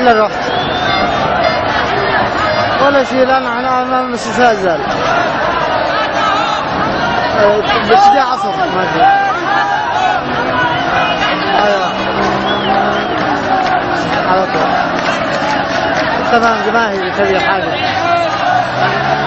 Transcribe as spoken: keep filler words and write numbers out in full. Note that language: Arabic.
الا رحت ولا شيء، لان احنا امام المستشفى زال بس دي عصر ما في. ايوه على طول تمام، جماهيري تبي حاجه.